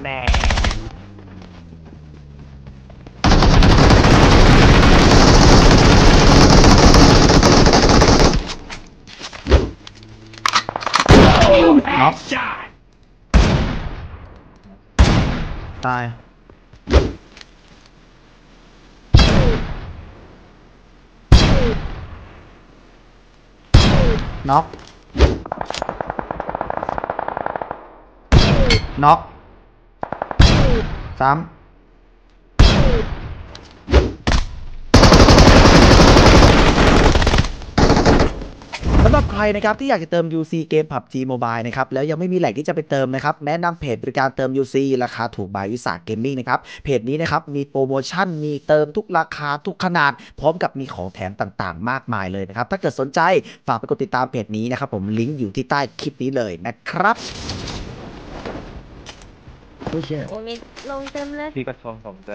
แน่น็อกตายน็อกน็อกซ้ำสำหรับใครนะครับที่อยากจะเติม UC เกม PUBG Mobile นะครับแล้วยังไม่มีแหล่งที่จะไปเติมนะครับแนะนำเพจบริการเติม UC ราคาถูกบายวิสาหเกมมิ่งนะครับเพจนี้นะครับมีโปรโมชั่นมีเติมทุกราคาทุกขนาดพร้อมกับมีของแถมต่างๆมากมายเลยนะครับถ้าเกิดสนใจฝากไปกดติดตามเพจนี้นะครับผมลิงก์อยู่ที่ใต้คลิปนี้เลยนะครับโอ้มีลงเต็มเลยพี่ก็ชมผมเจอ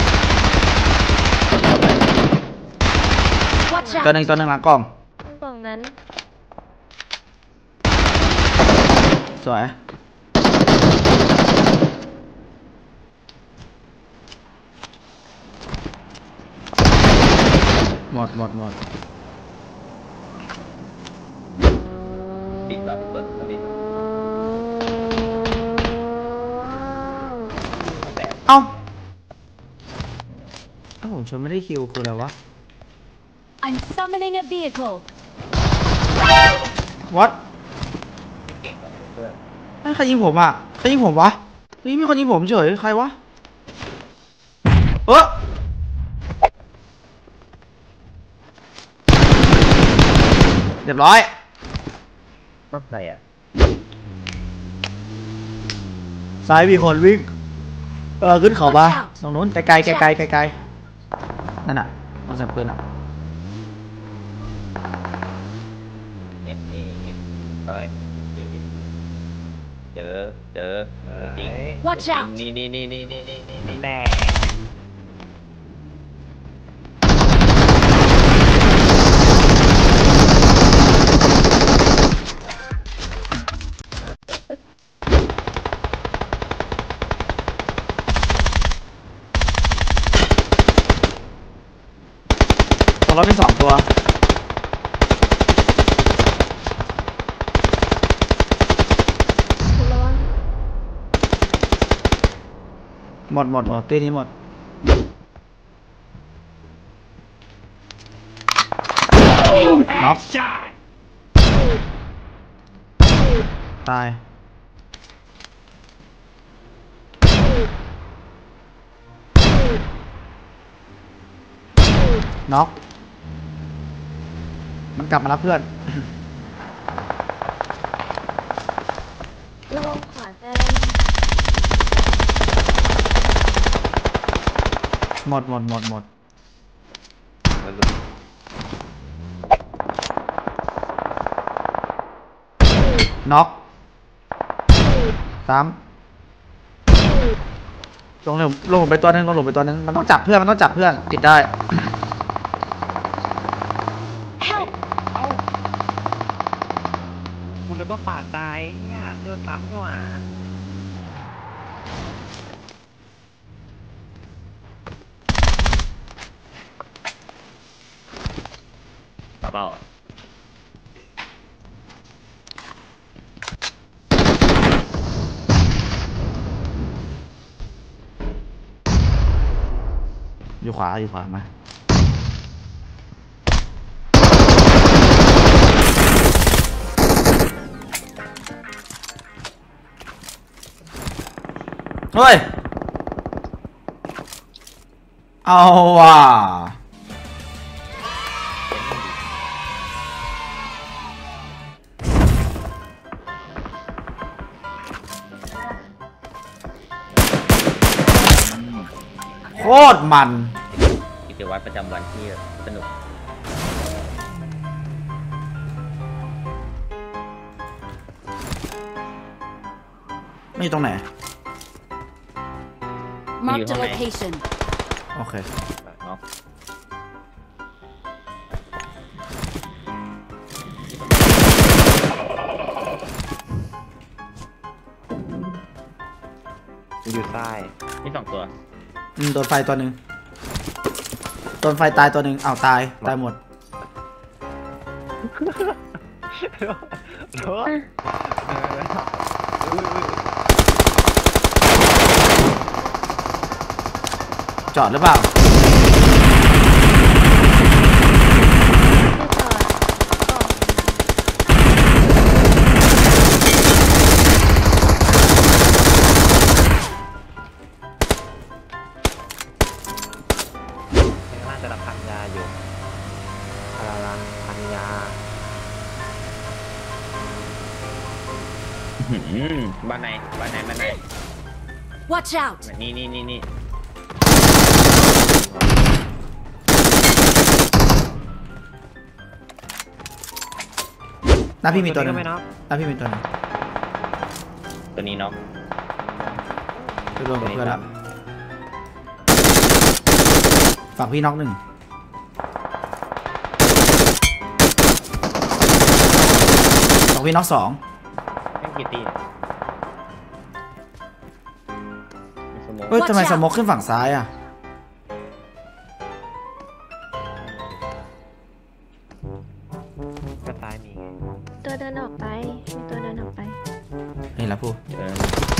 ตัวหนึ่งหลังกล่องกล่องนั้นสวยหมดปิดแบบเปิดสวิตช์เอ้าผมชนไม่ได้คิวคืออะไรวะ I'm summoning a vehicle. What ใครยิงผมอ่ะใครยิงผมวะเฮ้ยมีคนยิงผมเฉยใครวะเรียบร้อยต้องใส่อ่ะซ้ายมีคนวิ่งขึ้นเขามาตรงนู้นไกลนั่นน่ะต้องใส่ปืนอ่ะเจอจริง Watch out. นี่แน่ตรงรถมี2 ตัวหมดตีนี้หมดน็อกตายน็อกมันกลับมาแล้วเพื่อนลงขวาเต็มหมดน็อกซ้ำลงไปตัวนึงมันต้องจับเพื่อนติดได้คุณเลยก็ปาดตายเนี่ยเดินตามก็มาเปล่าอยู่ขวามาเฮ้ยเอาว่ะโคตรมันกิจวัตรประจำวันที่สนุกไม่ตรงไหน Marked a location. โอเคเนาะอยู่ใต้มี2 ตัวโดนไฟตัวหนึ่งโดนไฟตายตัวหนึ่งอ้าวตายหมดรถจอดหรือเปล่าข้างล่างจะรับพันยาอยู่อะไรล่ะพันยาบ้านไหน Watch out! นี่หน้าพี่มีตัวหนึงไม่นับหน้าพี่มีตัวหนึงตัวนี้น็อกไปรวมกับเพื่อนแล้วฝั่งพี่น็อกหนึ่งฝั่งพี่น็อกสองไม่กี่ตีสมองเฮ้ยทำไมสโมกขึ้นฝั่งซ้ายอ่ะก็ซ้ายมีไงตัวเดินออกไปมีตัวเดินออกไปเห็นแล้วพูเออ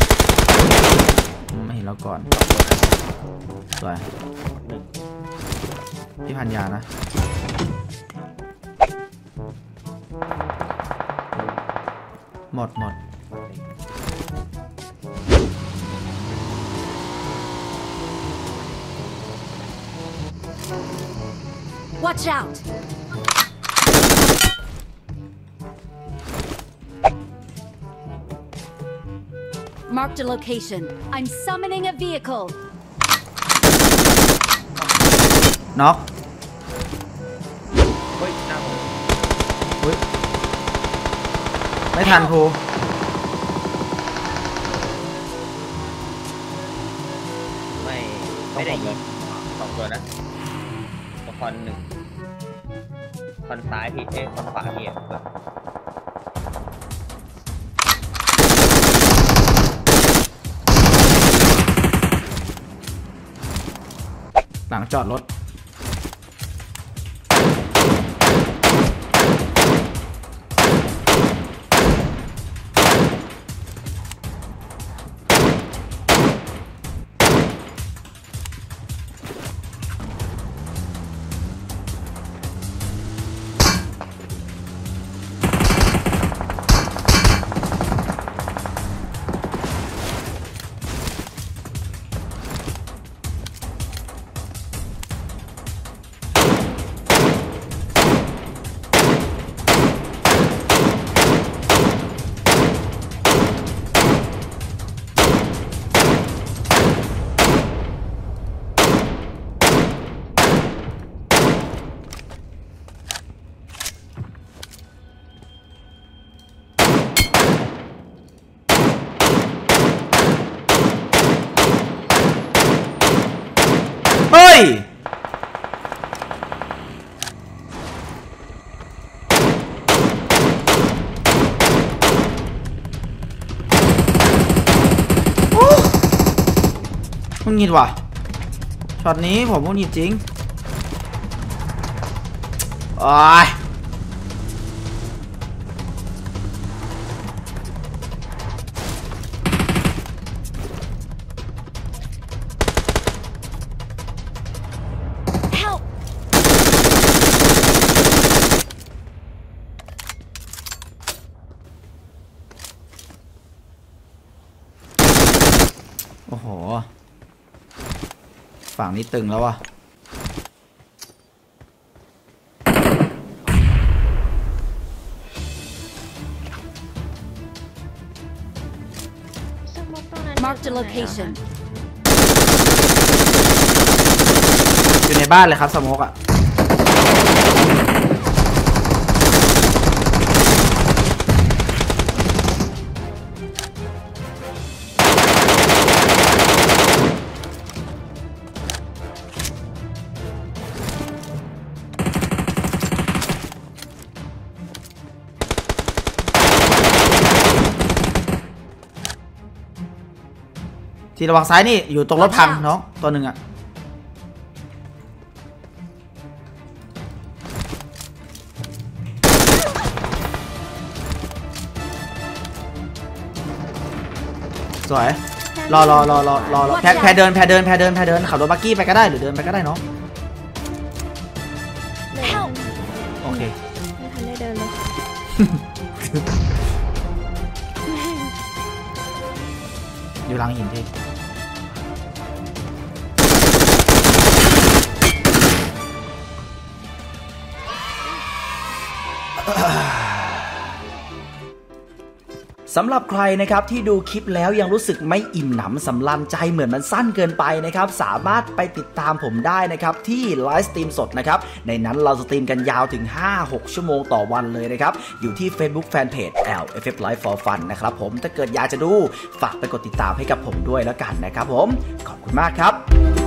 ไม่เห็นแล้วก่อนสวย 1 พี่พันยานะ หมด Watch out! Marked a location. I'm summoning a vehicle. น็อกเฮ้ยหน้าผมอุ๊ยไม่ทันพูไม่ได้ยิง2 ตัวนะคอน1 คอนซ้ายพี่คอนขวาพี่หลังจอดรถ เฮ้ย มึงหงิดว่ะช็อตนี้ผมมึงหงิดจริงโอ้ย Help! โอ้โห ฝั่งนี้ตึงแล้วว่ะสมมติตรงนั้น Marked a location. อยู่ในบ้านเลยครับสโมกอ่ะตทีระวังซ้ายนี่อยู่ตรงรถพังน้องตัวหนึ่งอะสวยรอแพรเดินขับรถบักกี้ไปก็ได้หรือเดินไปก็ได้เนาะเดินโอเคไม่ทันได้เดินเลยอยู่หลังหินที่สำหรับใครนะครับที่ดูคลิปแล้วยังรู้สึกไม่อิ่มหนำสำราญใจเหมือนมันสั้นเกินไปนะครับสามารถไปติดตามผมได้นะครับที่ไลฟ์สตรีมสดนะครับในนั้นเราสตรีมกันยาวถึง 5-6 ชั่วโมงต่อวันเลยนะครับอยู่ที่ Facebook Fanpage LFF Live for Fun นะครับผมถ้าเกิดอยากจะดูฝากไปกดติดตามให้กับผมด้วยแล้วกันนะครับผมขอบคุณมากครับ